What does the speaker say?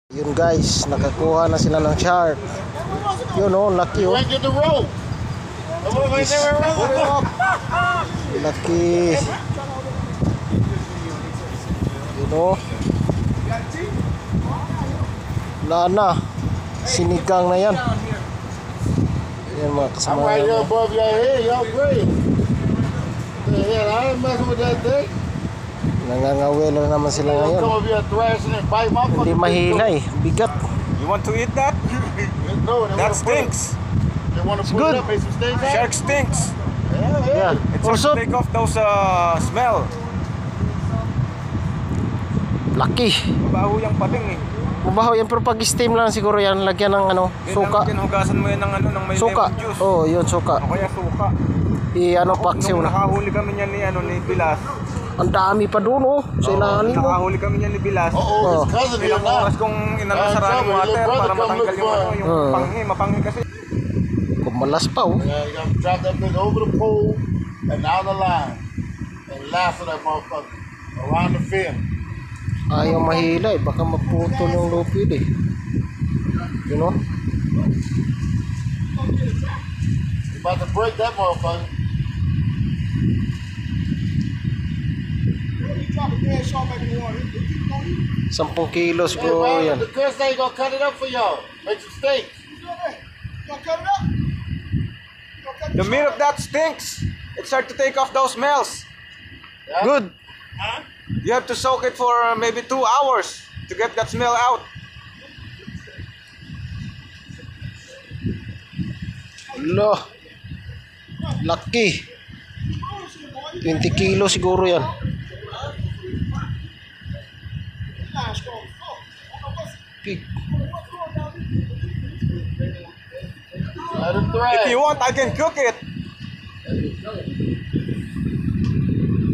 Yun guys, nakakuha na sila ng shark. Yun oh, laki oh. Laki. Yun oh. Wala na. Sinigang na yan. Yan mga kasama. I'm right here above your head, y'all great. Yeah, I ain't messing with that thing. Nangangawela na naman sila ngayon. Come over here thrashing and bite my Hindi mahila eh. Bigat. You want to eat that? No, That stinks. They want to It's put good. it up, make some steaks. Shark stinks. Yeah. Yeah. It's hard Also, to take off those smell. laki. Mabaho yung pating eh. Mabaho yan pero pag steam lang siguro yan. Lagyan ng ano, suka. Hugasan mo yan ng ano, ng may Suka. lemon juice. Oh, yun suka. O kaya suka. I-ano paksiw Nung na. nakahuli kami niyan ni Bilas. Ang dami pa doon oh. Sa ilalim mo. Nakahuli kami niyan ni Bilas. Oh, his cousin here Ilang now. oras kong inano sa running water para matanggal yung ano, yung Oh. panghi. Mapanghi kasi. Kumalas pa oh. Yeah, you gotta drop that thing over the pole and down the line and lasso that motherfucker around the fin. Ayaw mahila eh. Baka maputol yung lupid eh. You know? You about to break that motherfucker. 10 kilos Hey, ko man, yan. the Chris ain't gonna cut it up for y'all. Make some steaks. The meat of that stinks. It's hard to take off those smells. Yeah? Good. You have to soak it for maybe 2 hours to get that smell out. Lo. Laki. 20 kilo siguro yan. Pig. Let it thread. If you want, I can cook it.